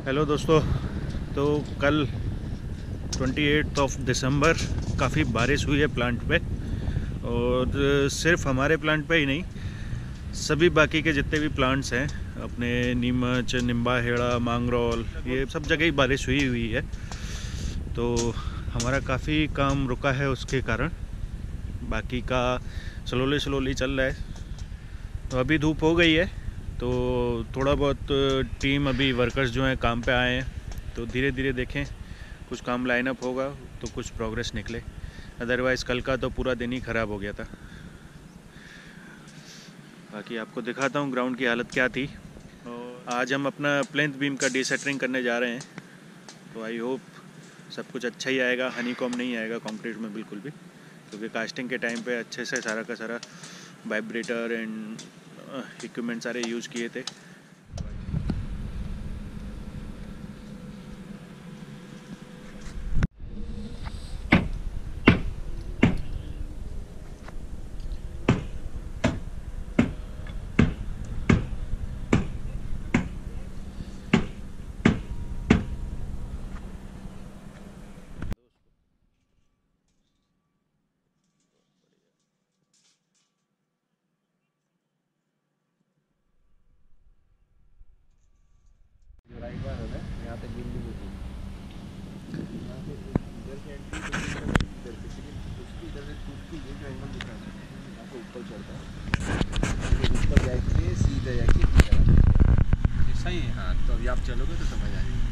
Hello दोस्तों। तो कल 28 दिसंबर काफ़ी बारिश हुई है प्लांट पे, और सिर्फ हमारे प्लांट पे ही नहीं, सभी बाकी के जितने भी प्लांट्स हैं अपने नीमच, निम्बा हेड़ा, मांगरोल, ये सब जगह ही बारिश हुई है। तो हमारा काफ़ी काम रुका है उसके कारण, बाकी का स्लोली चल रहा है। तो अभी धूप हो गई है तो थोड़ा बहुत टीम अभी वर्कर्स जो हैं काम पे आए हैं, तो धीरे धीरे देखें कुछ काम लाइन अप होगा तो कुछ प्रोग्रेस निकले। अदरवाइज़ कल का तो पूरा दिन ही ख़राब हो गया था। बाकी आपको दिखाता हूँ ग्राउंड की हालत क्या थी। और आज हम अपना प्लेंथ बीम का डीसेटरिंग करने जा रहे हैं, तो आई होप सब कुछ अच्छा ही आएगा। हनी कॉम नहीं आएगा कंक्रीट में बिल्कुल भी, क्योंकि कास्टिंग के टाइम पे अच्छे से सारा का सारा वाइब्रेटर एंड इक्विपमेंट सारे यूज़ किए थे। यहाँ पे बिल्डिंग होती है, यहाँ पे इधर से एंट्री इधर से, उसकी इधर से टूट के ये जो एंगल दिख रहा है यहाँ पे ऊपर चढ़ता है, ऊपर जाके सीधे जाके ऐसा ही है। हाँ, तो अभी आप चलोगे तो समझ आ जाएगी।